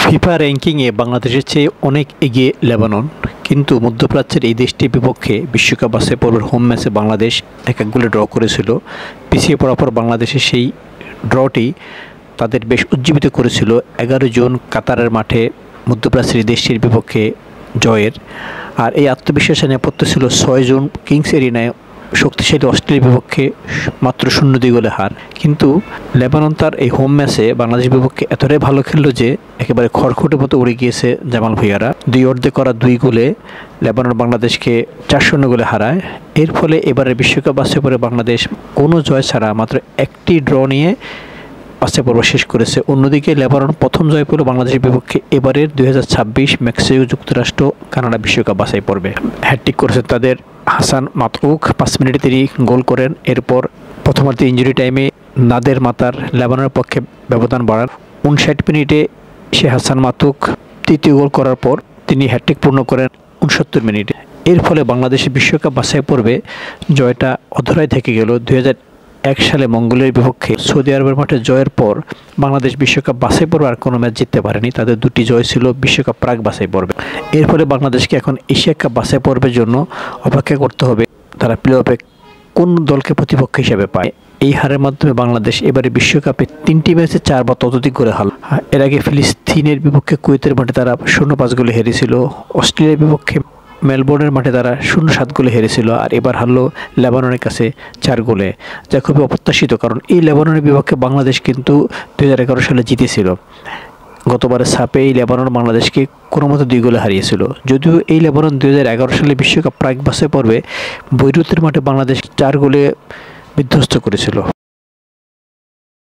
FIFA র্যাঙ্কিংয়ে বাংলাদেশের চেয়ে অনেক এগিয়ে লেবানন, কিন্তু মধ্যপ্রাচ্যের এই দেশটির বিপক্ষে বিশ্বকাপ বাছাই পর্বের হোম ম্যাচে বাংলাদেশ 1-1 গোলে ড্র করেছিল। পিছিয়ে পড়ার পর বাংলাদেশের সেই ড্রটি তাদের বেশ উজ্জীবিত করেছিল 11 জুন কাতারের মাঠে মধ্যপ্রাচ্যের এই দেশটির বিপক্ষে জয়ের। আর এই আত্মবিশ্বাসের নেপথ্য ছিল 6 জুন কিংস এরিনায় শক্তিশালী অস্ট্রেলিয়ার বিপক্ষে মাত্র 0-2 গোলে হার। কিন্তু লেবানন তার এই হোম ম্যাচে বাংলাদেশের বিপক্ষে এতটাই ভালো খেললো যে একেবারে খড়খড়ের মতো উড়ে গিয়েছে জামাল ভুঁইয়ারা। 2 অর্ধে করা 2 গোলে লেবানন বাংলাদেশকে 4-0 গোলে হারায়। এর ফলে এবারের বিশ্বকাপ বাছাই পরে বাংলাদেশ কোনো জয় ছাড়া মাত্র একটি ড্র নিয়ে বাছাই পর্ব শেষ করেছে। অন্যদিকে লেবানন প্রথম জয় পেল বাংলাদেশের বিপক্ষে এবারের 2026 মেক্সিকো যুক্তরাষ্ট্র কানাডা বিশ্বকাপ বাছাই পর্বে। হ্যাটট্রিক করেছেন তাদের হাসান মাতউখ, 5 মিনিটে তিনি গোল করেন। এরপর প্রথমার্ধে ইনজুরি টাইমে নাদের মাতার লেবাননের পক্ষে ব্যবধান বাড়ান। 59 মিনিটে সে হাসান মাতউখ তৃতীয় গোল করার পর তিনি হ্যাটট্রিক পূর্ণ করেন 69 মিনিটে। এর ফলে বাংলাদেশের বিশ্বকাপ বাছাই পর্বে জয়টা অধরাই থেকে গেল। 2001 সালে মঙ্গোলিয়ার বিপক্ষে সৌদি আরবের মাঠে জয়ের পর বাংলাদেশ বিশ্বকাপ বাছাই পর্বে আর কোনো ম্যাচ জিততে পারেনি। তাদের 2টি জয় ছিল বিশ্বকাপ প্রাক বাছাই পর্বে। এর ফলে বাংলাদেশকে এখন এশিয়া কাপ বাছাই পর্বের জন্য অপেক্ষা করতে হবে তারা প্লে অফে কোন দলকে প্রতিপক্ষ হিসেবে পায়। এই হারের মাধ্যমে বাংলাদেশ এবারে বিশ্বকাপে 3টি ম্যাচে 4 বা ততোধিক করে হার। এর আগে ফিলিস্তিনের বিপক্ষে কুয়েতের মাঠে তারা 0-5 গোলে হেরেছিল। অস্ট্রেলিয়ার বিপক্ষে মেলবোর্নের মাঠে তারা 0-7 গোলে হেরেছিল। আর এবার হারলো লেবাননের কাছে 4 গোলে, যা খুবই অপ্রত্যাশিত, কারণ এই লেবাননের বিপক্ষে বাংলাদেশ কিন্তু 2011 সালে জিতেছিল। গতবারের সাপে এই লেবানন বাংলাদেশকে কোনো মতো 2 গোলে হারিয়েছিল। যদিও এই লেবানন 2011 সালে বিশ্বকাপ প্রাক বাছাই পর্বে বৈরুতের মাঠে বাংলাদেশ 4 গোলে বিধ্বস্ত করেছিল।